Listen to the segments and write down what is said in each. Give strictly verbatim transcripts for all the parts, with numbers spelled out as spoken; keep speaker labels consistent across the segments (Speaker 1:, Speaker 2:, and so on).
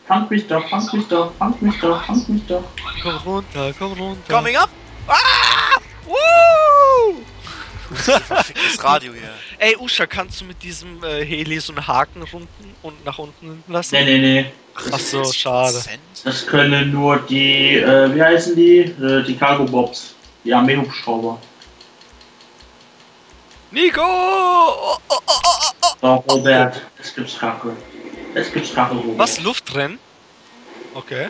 Speaker 1: Fang mich doch, fang mich doch, fang mich doch, fang mich doch.
Speaker 2: Komm runter, komm runter.
Speaker 3: Coming up! Ah! Woo! Verficktes Radio hier.
Speaker 2: Ey, Usha, kannst du mit diesem äh, Heli so einen Haken unten und nach unten lassen?
Speaker 1: Nee, nee, nee.
Speaker 2: Ach so, schade.
Speaker 1: Das können nur die, äh, wie heißen die? Äh, die Cargo Bobs. Die Armeehubschrauber.
Speaker 2: Nico! Oh, oh, oh, oh, oh.
Speaker 1: Doch, Robert. Es gibt's Rache. Es gibt's Rache, Robert.
Speaker 2: Was? Luftrennen? Okay.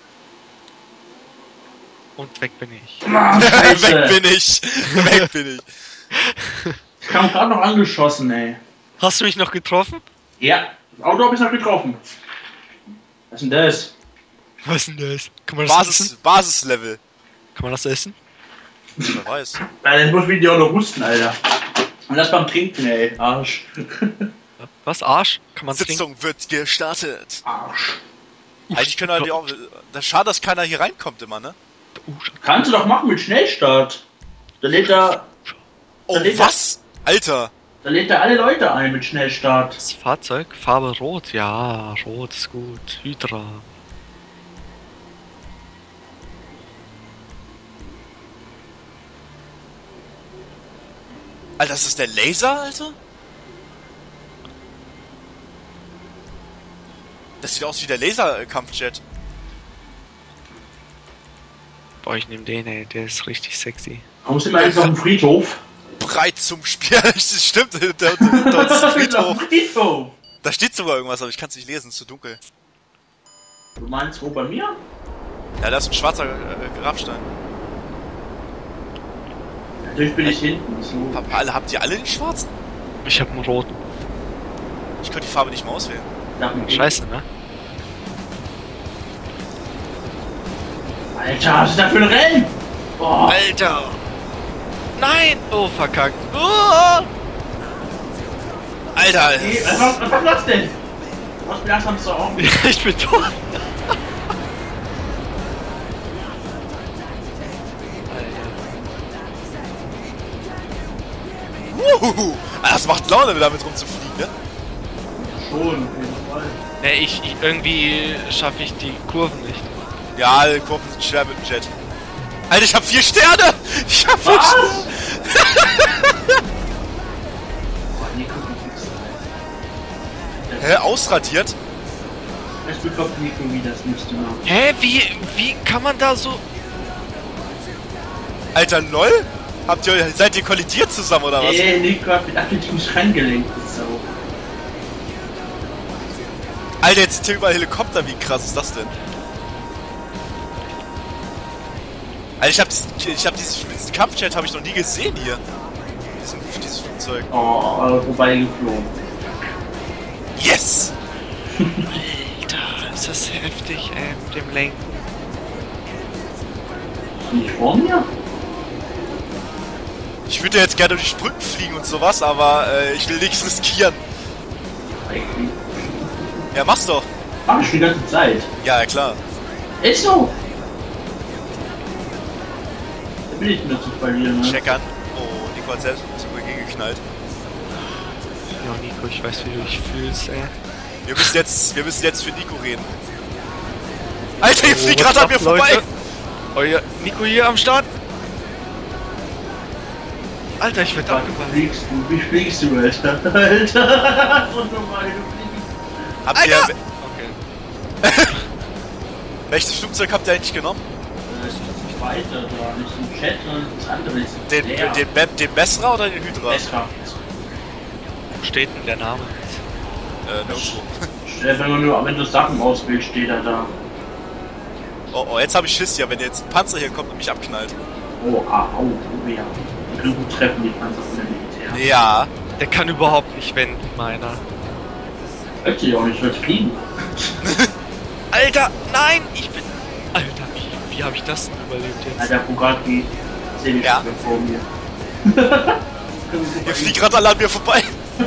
Speaker 2: Und weg bin ich.
Speaker 1: Mann, Scheiße.
Speaker 3: Weg bin ich! Weg bin ich!
Speaker 1: Ich kam gerade noch angeschossen, ey.
Speaker 2: Hast du mich noch getroffen?
Speaker 1: Ja, das Auto hab ich noch getroffen. Was ist denn das?
Speaker 2: Was ist denn das? Kann man das
Speaker 3: Basis,
Speaker 2: essen?
Speaker 3: Basislevel.
Speaker 2: Kann man das essen?
Speaker 3: Wer weiß.
Speaker 1: Ja, dann muss ich dir auch noch husten, Alter. Und das beim Trinken, ey. Arsch.
Speaker 2: Was? Arsch? Kann man trinken?
Speaker 3: Sitzung wird gestartet.
Speaker 1: Arsch.
Speaker 3: Eigentlich können wir die auch. Das ist schade, dass keiner hier reinkommt immer, ne?
Speaker 1: Kannst du doch machen mit Schnellstart. Da lädt er.
Speaker 3: Oh,
Speaker 1: lädt
Speaker 3: was? Alter!
Speaker 1: Da lädt er alle Leute ein mit Schnellstart.
Speaker 2: Das Fahrzeug? Farbe rot? Ja, rot ist gut. Hydra.
Speaker 3: Alter, das ist der Laser, Alter? Das sieht aus wie der Laser-Kampfjet.
Speaker 2: Boah, ich nehm den, ey. Der ist richtig sexy.
Speaker 1: Warum sind wir eigentlich auf dem Friedhof?
Speaker 3: Breit zum Spiel. Das stimmt, da, da, dort ist ein Friedhof.
Speaker 1: Friedhof.
Speaker 3: Da steht sogar irgendwas, aber ich kann es nicht lesen, es ist zu dunkel.
Speaker 1: Du meinst wo bei mir?
Speaker 3: Ja, da ist ein schwarzer äh, Grabstein.
Speaker 1: Natürlich bin ich hinten. So.
Speaker 3: Hab, alle, habt ihr alle den schwarzen?
Speaker 2: Ich hab einen roten.
Speaker 3: Ich konnte die Farbe nicht mehr auswählen.
Speaker 2: Scheiße, ne?
Speaker 1: Alter, was ist das für ein Rennen? Boah.
Speaker 2: Alter! Nein! Oh, verkackt. Oh!
Speaker 3: Alter!
Speaker 1: Hey, was, was, was war das denn? Was mir langsam so auf?
Speaker 2: Ich bin tot.
Speaker 3: Wuhu! Das macht Laune, damit rumzufliegen, ne?
Speaker 1: Schon, auf jeden Fall.
Speaker 2: Ne, ich, ich irgendwie schaffe ich die Kurven nicht.
Speaker 3: Ja, die Kurven sind schwer mit dem Jet. Alter, ich hab vier Sterne! Ich hab vier
Speaker 1: Was?
Speaker 3: Sterne!
Speaker 1: Boah, Nico, wie fix
Speaker 3: Hä, ausradiert?
Speaker 1: Es bekommt Nico wie das nächste Mal.
Speaker 2: Hä? Wie, wie kann man da so...
Speaker 3: Alter, lol? Habt ihr, seid ihr kollidiert zusammen, oder was?
Speaker 1: Ey, Nico hat mit Athletimus reingelenkt, das Sau.
Speaker 3: Alter, jetzt sind hier überall Helikopter, wie krass ist das denn? Alter, ich hab, diesen, ich hab dieses, diesen Kampfjet habe ich noch nie gesehen hier. Diesen, dieses Flugzeug.
Speaker 1: Oh, äh, vorbeigeflogen.
Speaker 3: Yes!
Speaker 2: Alter, ist das heftig, ey, mit dem Lenken.
Speaker 1: Nicht vor mir?
Speaker 3: Ich würde ja jetzt gerne durch Brücken fliegen und sowas, aber äh, ich will nichts riskieren.
Speaker 1: Eigentlich.
Speaker 3: Ja, mach's doch.
Speaker 1: Mach ich die ganze Zeit.
Speaker 3: Ja, ja klar.
Speaker 1: Ist so. Da will ich nur zu verlieren, ne?
Speaker 3: Checkern. Oh, Nico hat selbst sogar gegengeknallt.
Speaker 2: Ja, Nico, ich weiß, wie du dich fühlst, ey.
Speaker 3: Wir müssen jetzt, wir müssen jetzt für Nico reden. Alter, ihr
Speaker 2: Oh,
Speaker 3: fliegt
Speaker 2: was
Speaker 3: gerade an mir
Speaker 2: ab, Leute?
Speaker 3: vorbei!
Speaker 2: Oh ja, Nico hier am Start. Alter, ich werd
Speaker 1: Wie
Speaker 2: abgeballert.
Speaker 1: fliegst du? Wie fliegst du, Alter? Alter! So normal, du fliegst.
Speaker 3: Habt ihr...
Speaker 2: Alter! Okay.
Speaker 3: Welches Flugzeug habt ihr eigentlich genommen?
Speaker 1: Das ist nicht weiter da, nicht im Chat, sondern das andere ist
Speaker 3: Den,
Speaker 1: leer.
Speaker 3: den, den, den Messra oder den Hydra?
Speaker 1: Besser.
Speaker 2: Wo steht denn der Name?
Speaker 3: Äh, nirgendwo.
Speaker 1: Wenn man nur, wenn du Sachen auswählst, steht er da.
Speaker 3: Oh, oh, jetzt habe ich Schiss hier, wenn jetzt ein Panzer hier kommt und mich abknallt.
Speaker 1: Oh, ah, oh, oh, ja. Die können gut treffen, die Panzer von der Militär.
Speaker 3: Ja.
Speaker 2: Der kann überhaupt nicht wenden, meiner.
Speaker 1: Möchte ich auch nicht, wird fliegen.
Speaker 2: Alter, nein, ich bin... Alter, wie, wie habe ich das denn überlebt jetzt?
Speaker 1: Alter, Bugatti, seh dich
Speaker 3: Ja.
Speaker 1: vor mir.
Speaker 3: Ihr fliegt gerade alle an mir vorbei.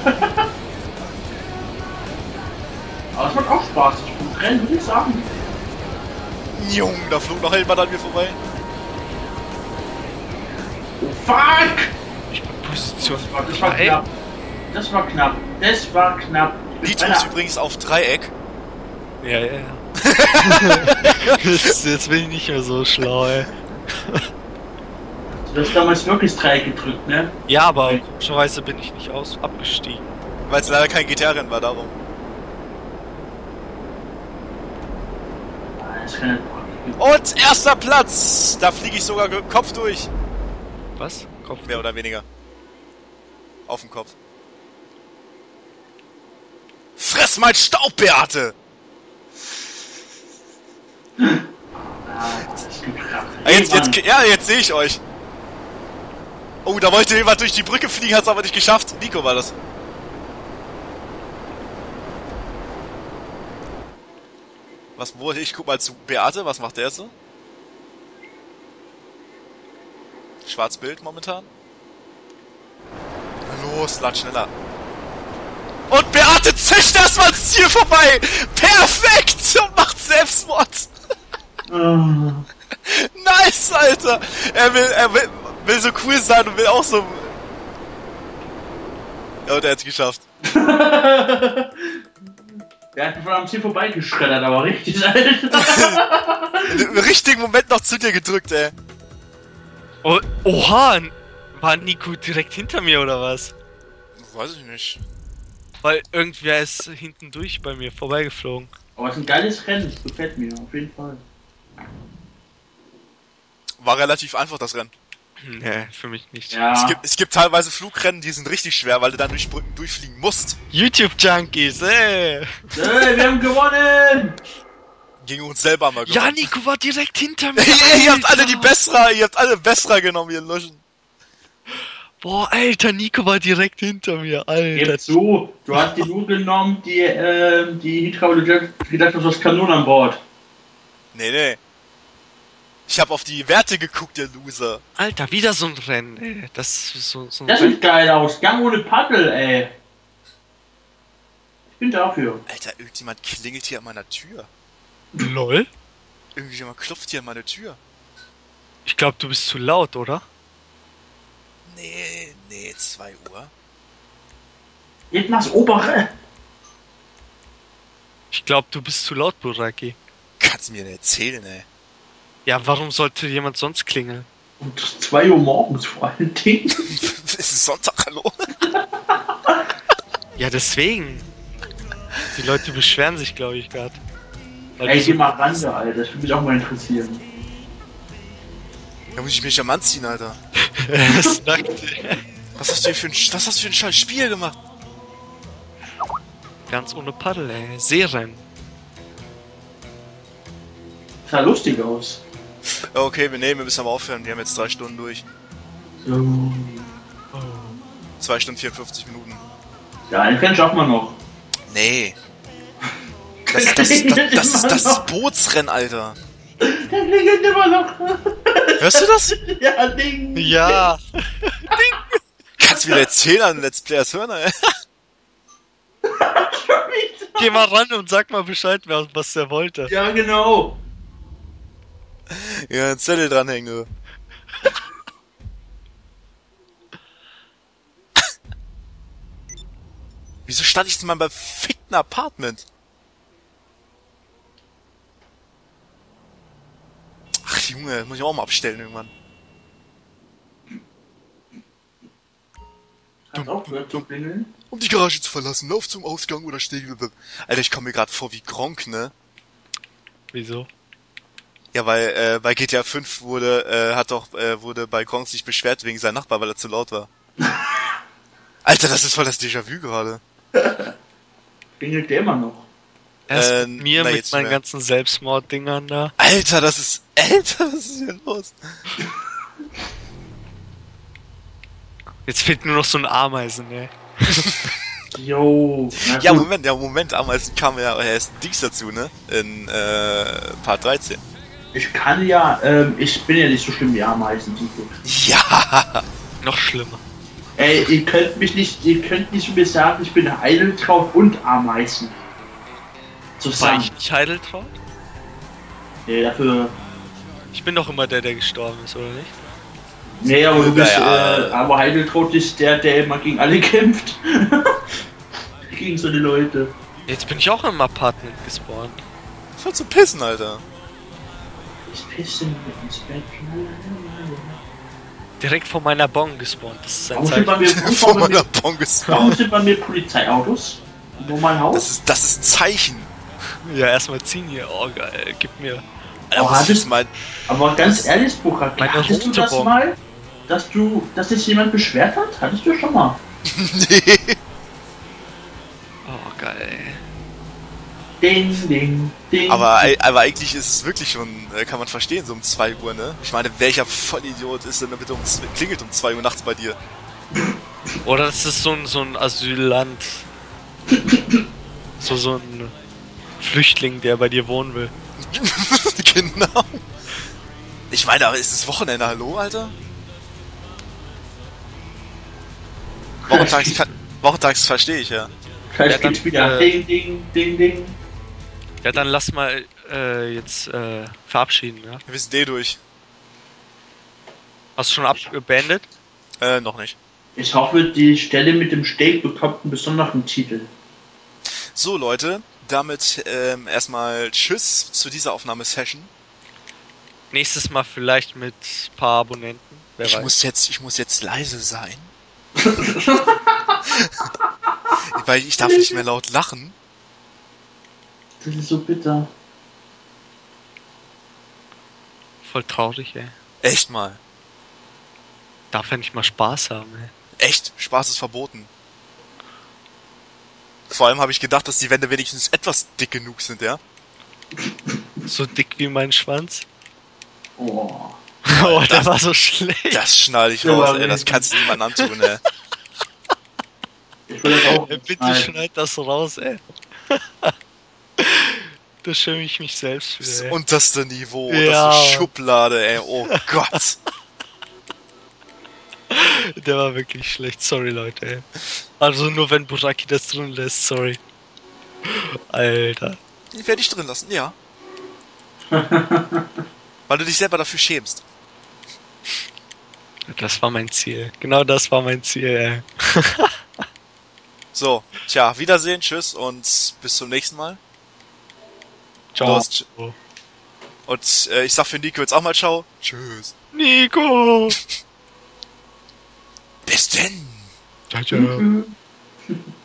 Speaker 1: Aber es macht auch Spaß, ich bin rennen, würde ich sagen.
Speaker 3: Jung, da flog noch jemand an mir vorbei.
Speaker 1: Oh, fuck!
Speaker 2: Ich bin Position
Speaker 1: Das war, das war
Speaker 2: drei.
Speaker 1: knapp. Das war knapp. Das war knapp. Ich bin
Speaker 3: Nitro
Speaker 1: einer-
Speaker 3: ist übrigens auf Dreieck.
Speaker 2: Ja, ja, ja. jetzt, jetzt bin ich nicht mehr so schlau, ey.
Speaker 1: Du hast damals wirklich Dreieck gedrückt, ne?
Speaker 2: Ja, aber komischerweise bin ich nicht aus abgestiegen.
Speaker 3: Weil es leider kein G T A-Rennen war, darum.
Speaker 1: Ah, das kann nicht.
Speaker 3: Und erster Platz! Da fliege ich sogar Kopf durch.
Speaker 2: Was? Kopf?
Speaker 3: Mehr oder weniger. Auf den Kopf. Fress mein Staub, Beate!
Speaker 1: Ah, das ist gekracht.
Speaker 3: Ah, jetzt, jetzt, ja, jetzt sehe ich euch. Oh, da wollte jemand durch die Brücke fliegen, hat's aber nicht geschafft. Nico war das. Was, wo, ich guck mal zu Beate, was macht der jetzt so? Schwarzbild momentan. Los, lad schneller. Und Beate zischt erstmal ans Ziel vorbei! Perfekt! Und macht Selbstmord!
Speaker 1: Ah.
Speaker 3: Nice, Alter! Er will, er will, will so cool sein und will auch so... Ja, und er hat's geschafft.
Speaker 1: Der hat von am Ziel vorbeigeschreddert, aber richtig, Alter.
Speaker 3: Im richtigen Moment noch zu dir gedrückt, ey.
Speaker 2: Oh, oha! War Nico direkt hinter mir oder was?
Speaker 3: Weiß ich nicht.
Speaker 2: Weil irgendwer ist hinten durch bei mir vorbeigeflogen.
Speaker 1: Aber es ist ein geiles Rennen, das gefällt mir, auf jeden Fall.
Speaker 3: War relativ einfach, das Rennen.
Speaker 2: Nee, für mich nicht.
Speaker 1: Ja.
Speaker 3: Es gibt, es gibt teilweise Flugrennen, die sind richtig schwer, weil du dann durch Brücken durchfliegen musst.
Speaker 2: YouTube-Junkies, ey!
Speaker 1: Hey, wir haben gewonnen!
Speaker 3: Gegen uns selber mal
Speaker 2: Ja,
Speaker 3: gewonnen.
Speaker 2: Nico war direkt hinter mir!
Speaker 3: Ihr, ihr habt alle die
Speaker 2: Alter.
Speaker 3: Bessere, ihr habt alle Bessere genommen, ihr Luschen.
Speaker 2: Boah, Alter, Nico war direkt hinter mir, Alter.
Speaker 1: Gib zu, du hast die nur genommen, die, äh, die Hydraulik gedacht, du hast Kanonen an Bord.
Speaker 3: Nee, nee. Ich hab auf die Werte geguckt, ihr Loser.
Speaker 2: Alter, wieder so ein Rennen, ey. Das ist so, so ein
Speaker 1: Das
Speaker 2: Rennen.
Speaker 1: sieht geil aus, Gang ohne Paddel, ey. Ich bin dafür.
Speaker 3: Alter, irgendjemand klingelt hier an meiner Tür.
Speaker 2: Lol?
Speaker 3: Irgendjemand klopft hier an meine Tür.
Speaker 2: Ich glaube, du bist zu laut, oder?
Speaker 3: Nee, nee, zwei Uhr.
Speaker 1: Geht nach obere.
Speaker 2: Ich glaube, du bist zu laut, Buraki.
Speaker 3: Kannst du mir denn erzählen, ey?
Speaker 2: Ja, warum sollte jemand sonst klingeln?
Speaker 1: Um zwei Uhr morgens vor allen Dingen.
Speaker 3: Es ist Sonntag, hallo?
Speaker 2: Ja, deswegen. Die Leute beschweren sich, glaube ich, gerade.
Speaker 1: Ey, geh mal ran, da, Alter, das würde mich auch mal interessieren.
Speaker 3: Da muss ich mich am anziehen, Alter.
Speaker 2: Das nackt.
Speaker 3: Was hast du hier für ein, was hast du für ein scheiß Spiel gemacht?
Speaker 2: Ganz ohne Paddel, ey. Seerennen.
Speaker 1: Sah lustig aus.
Speaker 3: Okay, wir nehmen, wir müssen aber aufhören. Wir haben jetzt drei Stunden durch.
Speaker 1: So.
Speaker 3: Zwei Stunden vierundfünfzig Minuten.
Speaker 1: Ja, einen kenn ich auch mal noch.
Speaker 3: Nee. Das, das, das, das, das, ist, das ist Bootsrennen, Alter.
Speaker 1: Der klingelt immer noch.
Speaker 3: Hörst du das?
Speaker 1: Ja, Ding.
Speaker 2: Ja.
Speaker 3: Kannst du wieder erzählen an Let's Players hören, ey?
Speaker 2: Geh mal ran und sag mal Bescheid, was der wollte.
Speaker 1: Ja, genau.
Speaker 3: Ja, ein Zettel dranhängen, du. Wieso stand ich denn mal beim fickten Apartment? Ach Junge, das muss ich auch mal abstellen irgendwann.
Speaker 1: Hast du auch gehört zu klingeln?
Speaker 3: Um die Garage zu verlassen, lauf zum Ausgang oder steh... Alter, ich komme mir gerade vor wie Gronk, ne?
Speaker 2: Wieso?
Speaker 3: Ja, weil äh, bei G T A fünf wurde, äh, hat doch, äh, wurde bei Gronk sich beschwert wegen seinem Nachbar, weil er zu laut war. Alter, das ist voll das Déjà-vu gerade.
Speaker 1: Klingelt der immer noch.
Speaker 2: Erst
Speaker 3: Äh,
Speaker 2: mit mir,
Speaker 3: na,
Speaker 2: mit
Speaker 3: jetzt
Speaker 2: meinen
Speaker 3: mehr.
Speaker 2: ganzen Selbstmorddingern da.
Speaker 3: Alter, das ist... Alter, was ist hier los?
Speaker 2: Jetzt fehlt nur noch so ein Ameisen, ey.
Speaker 1: Jo. na
Speaker 3: Ja,
Speaker 1: gut.
Speaker 3: Moment, ja, Moment, Ameisen kam ja erst Dings dazu, ne? In, äh, Part dreizehn.
Speaker 1: Ich kann ja, ähm, ich bin ja nicht so schlimm wie Ameisen, zum Glück.
Speaker 3: Ja!
Speaker 2: Noch schlimmer.
Speaker 1: Ey, ihr könnt mich nicht, ihr könnt nicht mir sagen, ich bin Heideltraut und Ameisen.
Speaker 2: War
Speaker 1: Zusammen.
Speaker 2: ich nicht Heideltraut?
Speaker 1: Nee, dafür.
Speaker 2: Ich bin doch immer der, der gestorben ist, oder nicht?
Speaker 1: Nee, aber du bist,
Speaker 3: Naja.
Speaker 1: äh, aber Heideltraut ist der, der immer gegen alle kämpft. gegen so die Leute.
Speaker 2: Jetzt bin ich auch im Apartment gespawnt.
Speaker 3: Voll zu pissen, Alter.
Speaker 1: Ich pisse mir ins Bett.
Speaker 2: Direkt vor meiner Bon gespawnt. Das ist ein
Speaker 1: Warum steht bei
Speaker 2: Zeichen.
Speaker 1: mir,
Speaker 3: Vor
Speaker 1: warum, bei
Speaker 3: meiner
Speaker 1: mir,
Speaker 3: Bon
Speaker 1: warum
Speaker 3: gespawnt.
Speaker 1: steht bei mir Polizeiautos? Wo mein Haus?
Speaker 3: Das ist, das ist ein Zeichen.
Speaker 2: Ja, erstmal ziehen hier. Oh, geil. Gib mir.
Speaker 3: Alter,
Speaker 1: Oh,
Speaker 3: was
Speaker 1: hattest-
Speaker 3: ist mein...
Speaker 1: Aber ganz ehrlich, Burak,
Speaker 2: Meine
Speaker 1: hattest du
Speaker 2: rote
Speaker 1: das
Speaker 2: Bombe.
Speaker 1: mal? Dass du, dass sich jemand beschwert hat? Hattest du schon mal?
Speaker 3: Nee.
Speaker 2: Oh, geil.
Speaker 1: Ding, ding, ding.
Speaker 3: Aber, aber eigentlich ist es wirklich schon, äh, kann man verstehen, so um zwei Uhr, ne? Ich meine, welcher Vollidiot ist denn bitte um, z- klingelt um zwei Uhr nachts bei dir?
Speaker 2: Oder das ist so ein, so ein Asylant. So, so ein Flüchtling, der bei dir wohnen will.
Speaker 3: Genau. Ich meine, aber ist es Wochenende, hallo, Alter? Wochentags, kann, Wochentags verstehe ich, ja.
Speaker 1: Vielleicht
Speaker 2: Ja, dann,
Speaker 1: gibt's wieder
Speaker 2: äh,
Speaker 1: Ding, Ding, Ding, Ding.
Speaker 2: Ja, dann lass mal äh, jetzt äh, verabschieden, ja?
Speaker 3: Wir sind eh durch.
Speaker 2: Hast du schon abgebeendet?
Speaker 3: Äh, noch nicht.
Speaker 1: Ich hoffe, die Stelle mit dem Steak bekommt einen besonderen Titel.
Speaker 3: So, Leute, damit ähm, erstmal Tschüss zu dieser Aufnahmesession.
Speaker 2: Nächstes Mal vielleicht mit ein paar Abonnenten. Wer
Speaker 3: Ich
Speaker 2: weiß.
Speaker 3: muss jetzt, ich muss jetzt leise sein. Weil ich darf nicht mehr laut lachen.
Speaker 1: Das ist so bitter.
Speaker 2: Voll traurig, ey.
Speaker 3: Echt mal.
Speaker 2: Darf ja nicht mal Spaß haben, ey.
Speaker 3: Echt, Spaß ist verboten. Vor allem habe ich gedacht, dass die Wände wenigstens etwas dick genug sind, ja?
Speaker 2: So dick wie mein Schwanz.
Speaker 1: Oh.
Speaker 2: Oh, der
Speaker 3: das-
Speaker 2: war so schlecht.
Speaker 3: Das schneide ich
Speaker 1: Ja,
Speaker 3: raus,
Speaker 1: aber
Speaker 3: ey, das
Speaker 1: richtig.
Speaker 3: kannst du niemandem antun, ey.
Speaker 1: Ich will das auch
Speaker 2: Ey, bitte
Speaker 1: Nein.
Speaker 2: schneid das raus, ey. Da schäme ich mich selbst für,
Speaker 3: Das
Speaker 2: ey.
Speaker 3: unterste Niveau,
Speaker 2: Ja.
Speaker 3: das ist Schublade, ey, oh Gott.
Speaker 2: Der war wirklich schlecht, sorry Leute, ey. Also nur wenn Buraki das drin lässt, sorry. Alter.
Speaker 3: Die werde ich drin lassen, ja. Weil du dich selber dafür schämst.
Speaker 2: Das war mein Ziel. Genau das war mein Ziel, ey.
Speaker 3: So, tja, Wiedersehen, tschüss und bis zum nächsten Mal.
Speaker 2: Ciao.
Speaker 3: Los, Und äh, ich sag für Nico jetzt auch mal ciao. Tschüss.
Speaker 2: Nico!
Speaker 3: Bis denn.
Speaker 2: Ciao, ciao.
Speaker 1: Mhm.